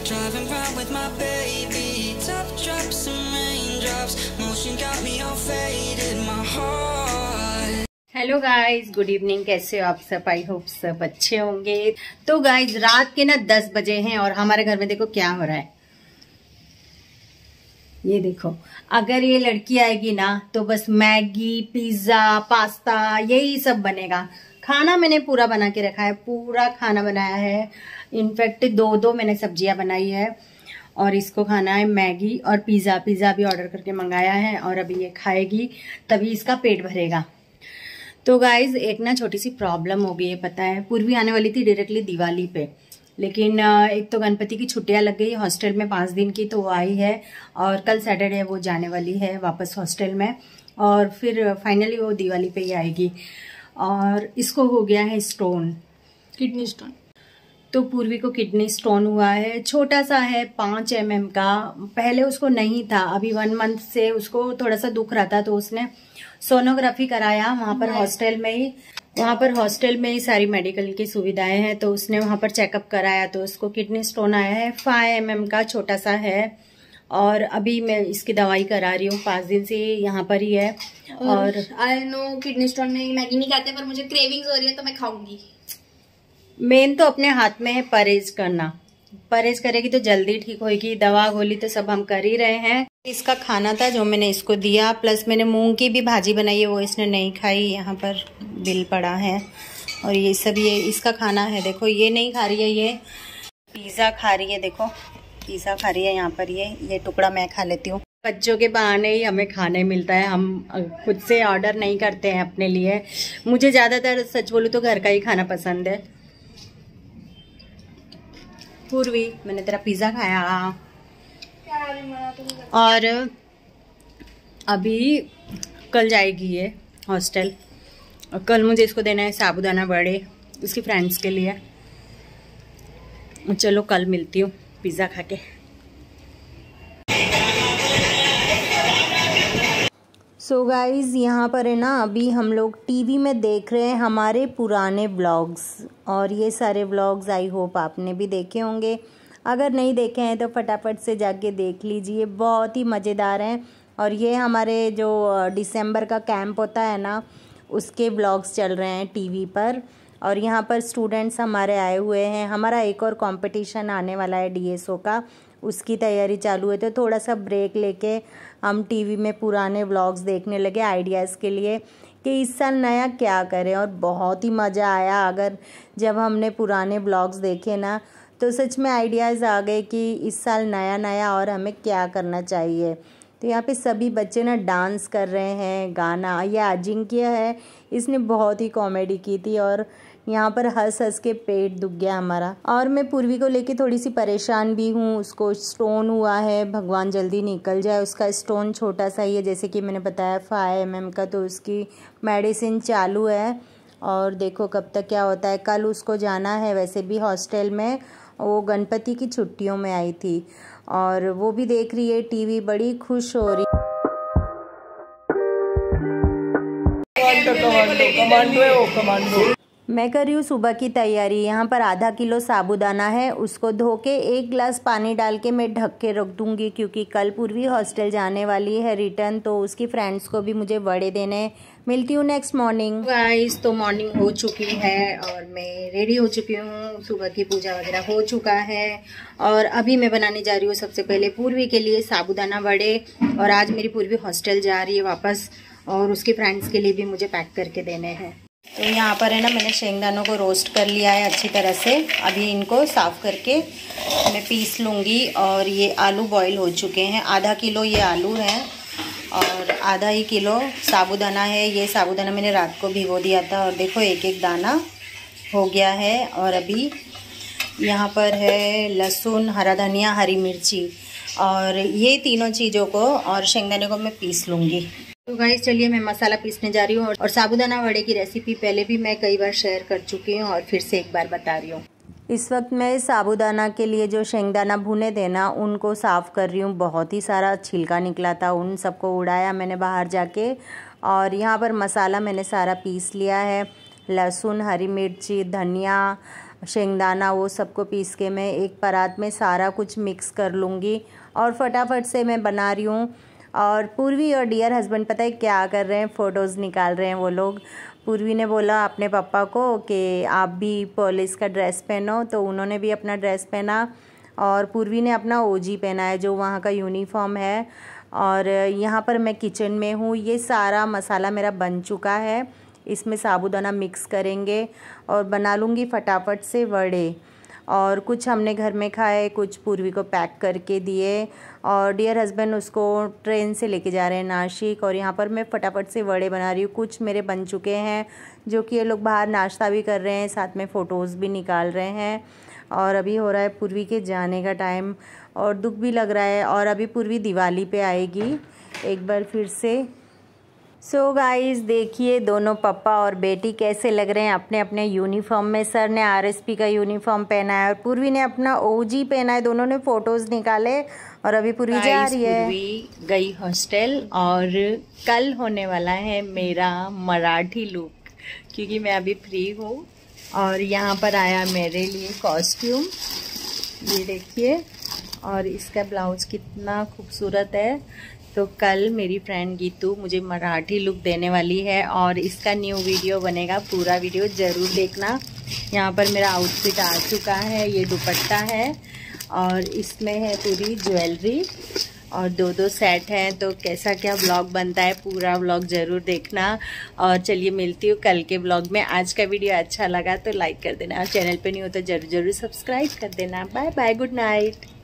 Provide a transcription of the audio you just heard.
Driving round with my baby, top drops and raindrops, motion got me all faded, my heart. Hello guys, good evening. कैसे हो आप सब? I hope सब अच्छे होंगे। तो गाइज रात के ना 10 बजे हैं और हमारे घर में देखो क्या हो रहा है। ये देखो, अगर ये लड़की आएगी ना तो बस मैगी, पिज्जा, पास्ता यही सब बनेगा। खाना मैंने पूरा बना के रखा है, पूरा खाना बनाया है। इनफैक्ट दो मैंने सब्जियां बनाई है और इसको खाना है मैगी और पिज्जा। पिज्जा भी ऑर्डर करके मंगाया है और अभी ये खाएगी तभी इसका पेट भरेगा। तो गाइज एक ना छोटी सी प्रॉब्लम हो गई है, पता है। पूर्वी आने वाली थी डायरेक्टली दिवाली पे, लेकिन एक तो गणपति की छुट्टियां लग गई हॉस्टल में 5 दिन की, तो वो आई है और कल सैटरडे वो जाने वाली है वापस हॉस्टल में और फिर फाइनली वो दिवाली पे ही आएगी। और इसको हो गया है स्टोन, किडनी स्टोन। तो पूर्वी को किडनी स्टोन हुआ है, छोटा सा है 5 mm का। पहले उसको नहीं था, अभी 1 मंथ से उसको थोड़ा सा दुख रहा था तो उसने सोनोग्राफी कराया वहां पर हॉस्टल में ही। वहां पर हॉस्टल में ही सारी मेडिकल की सुविधाएं हैं, तो उसने वहां पर चेकअप कराया तो उसको किडनी स्टोन आया है। 5 mm का छोटा सा है और अभी मैं इसकी दवाई करा रही हूँ। 5 दिन से यहाँ पर ही है। और आई नो किडनी स्टोन में मैगी नहीं खाते, पर मुझे क्रेविंग्स हो रही है तो मैं खाऊंगी। मेन तो अपने हाथ में है परहेज करना। परहेज करेगी तो जल्दी ठीक होगी। दवा गोली तो सब हम कर ही रहे हैं। इसका खाना था जो मैंने इसको दिया, प्लस मैंने मूंग की भी भाजी बनाई है, वो इसने नहीं खाई। यहाँ पर बिल पड़ा है और ये सब ये इसका खाना है। देखो ये नहीं खा रही है, ये पिज़्ज़ा खा रही है। देखो पिज़्ज़ा खा रही है। यहाँ पर ये टुकड़ा मैं खा लेती हूँ। बच्चों के बहाने ही हमें खाने मिलता है, हम खुद से ऑर्डर नहीं करते हैं अपने लिए। मुझे ज़्यादातर सच बोलूँ तो घर का ही खाना पसंद है। पूर्वी, मैंने तेरा पिज़्ज़ा खाया और अभी कल जाएगी ये हॉस्टल और कल मुझे इसको देना है साबूदाना वड़े उसकी फ्रेंड्स के लिए। चलो कल मिलती हूँ पिज़्ज़ा खा के। सो गाइज़ यहाँ पर है ना, अभी हम लोग टीवी में देख रहे हैं हमारे पुराने ब्लॉग्स और ये सारे ब्लॉग्स आई होप आपने भी देखे होंगे। अगर नहीं देखे हैं तो फटाफट से जाके देख लीजिए, बहुत ही मज़ेदार हैं। और ये हमारे जो दिसंबर का कैंप होता है ना, उसके ब्लॉग्स चल रहे हैं टीवी पर। और यहाँ पर स्टूडेंट्स हमारे आए हुए हैं। हमारा एक और कंपटीशन आने वाला है DSO का, उसकी तैयारी चालू है। तो थोड़ा सा ब्रेक लेके हम टीवी में पुराने व्लॉग्स देखने लगे आइडियाज़ के लिए कि इस साल नया क्या करें। और बहुत ही मज़ा आया। अगर जब हमने पुराने व्लॉग्स देखे ना तो सच में आइडियाज़ आ गए कि इस साल नया नया और हमें क्या करना चाहिए। तो यहाँ पे सभी बच्चे ना डांस कर रहे हैं, गाना। ये अजिंक्य है, इसने बहुत ही कॉमेडी की थी और यहाँ पर हंस हंस के पेट दुख गया हमारा। और मैं पूर्वी को लेके थोड़ी सी परेशान भी हूँ। उसको स्टोन हुआ है, भगवान जल्दी निकल जाए। उसका स्टोन छोटा सा ही है, जैसे कि मैंने बताया 5 mm का। तो उसकी मेडिसिन चालू है और देखो कब तक क्या होता है। कल उसको जाना है वैसे भी हॉस्टल में। वो गणपति की छुट्टियों में आई थी और वो भी देख रही है टीवी, बड़ी खुश हो रही। कमांडो मैं कर रही हूँ सुबह की तैयारी। यहाँ पर आधा किलो साबूदाना है, उसको धो के 1 गिलास पानी डाल के मैं ढक के रख दूँगी, क्योंकि कल पूर्वी हॉस्टल जाने वाली है रिटर्न। तो उसकी फ्रेंड्स को भी मुझे वड़े देने। मिलती हूँ नेक्स्ट मॉर्निंग। गाइस तो मॉर्निंग हो चुकी है और मैं रेडी हो चुकी हूँ। सुबह की पूजा वगैरह हो चुका है और अभी मैं बनाने जा रही हूँ सबसे पहले पूर्वी के लिए साबूदाना वड़े। और आज मेरी पूर्वी हॉस्टल जा रही है वापस और उसके फ्रेंड्स के लिए भी मुझे पैक करके देने हैं। तो यहाँ पर है ना, मैंने शेंगदानों को रोस्ट कर लिया है अच्छी तरह से। अभी इनको साफ़ करके मैं पीस लूँगी। और ये आलू बॉईल हो चुके हैं। आधा किलो ये आलू है और आधा ही किलो साबूदाना है। ये साबूदाना मैंने रात को भिगो दिया था और देखो एक एक दाना हो गया है। और अभी यहाँ पर है लहसुन, हरा धनिया, हरी मिर्ची और ये तीनों चीज़ों को और शेंगदाने को मैं पीस लूँगी। तो गाइस चलिए मैं मसाला पीसने जा रही हूँ। और साबूदाना वड़े की रेसिपी पहले भी मैं कई बार शेयर कर चुकी हूँ और फिर से एक बार बता रही हूँ। इस वक्त मैं साबूदाना के लिए जो शेंगदाना भुने थे ना, उनको साफ़ कर रही हूँ। बहुत ही सारा छिलका निकला था, उन सबको उड़ाया मैंने बाहर जाके। और यहाँ पर मसाला मैंने सारा पीस लिया है। लहसुन, हरी मिर्ची, धनिया, शेंगदाना वो सबको पीस के मैं एक परात में सारा कुछ मिक्स कर लूँगी और फटाफट से मैं बना रही हूँ। और पूर्वी और डियर हस्बैंड पता है क्या कर रहे हैं, फ़ोटोज़ निकाल रहे हैं वो लोग। पूर्वी ने बोला अपने पापा को कि आप भी पुलिस का ड्रेस पहनो, तो उन्होंने भी अपना ड्रेस पहना और पूर्वी ने अपना ओजी पहना है जो वहाँ का यूनिफॉर्म है। और यहाँ पर मैं किचन में हूँ। ये सारा मसाला मेरा बन चुका है, इसमें साबूदाना मिक्स करेंगे और बना लूँगी फटाफट से वड़े। और कुछ हमने घर में खाए, कुछ पूर्वी को पैक करके दिए और डियर हस्बैंड उसको ट्रेन से लेके जा रहे हैं नासिक। और यहाँ पर मैं फटाफट से वड़े बना रही हूँ। कुछ मेरे बन चुके हैं जो कि ये लोग बाहर नाश्ता भी कर रहे हैं, साथ में फ़ोटोज़ भी निकाल रहे हैं। और अभी हो रहा है पूर्वी के जाने का टाइम और दुख भी लग रहा है। और अभी पूर्वी दिवाली पे आएगी एक बार फिर से। सो गाइस देखिए दोनों पापा और बेटी कैसे लग रहे हैं अपने अपने यूनिफॉर्म में। सर ने आरएसपी का यूनिफॉर्म पहना है और पूर्वी ने अपना ओजी पहना है। दोनों ने फ़ोटोज़ निकाले और अभी पूर्वी जा रही है। पूर्वी गई हॉस्टल और कल होने वाला है मेरा मराठी लुक, क्योंकि मैं अभी फ्री हूँ। और यहाँ पर आया मेरे लिए कॉस्ट्यूम, ये देखिए, और इसका ब्लाउज़ कितना खूबसूरत है। तो कल मेरी फ्रेंड गीतू मुझे मराठी लुक देने वाली है और इसका न्यू वीडियो बनेगा, पूरा वीडियो ज़रूर देखना। यहाँ पर मेरा आउटफिट आ चुका है, ये दुपट्टा है और इसमें है पूरी ज्वेलरी और दो सेट हैं। तो कैसा क्या व्लॉग बनता है, पूरा व्लॉग ज़रूर देखना। और चलिए मिलती हूँ कल के व्लॉग में। आज का वीडियो अच्छा लगा तो लाइक कर देना और चैनल पे नहीं हो तो ज़रूर सब्सक्राइब कर देना। Bye bye, good night.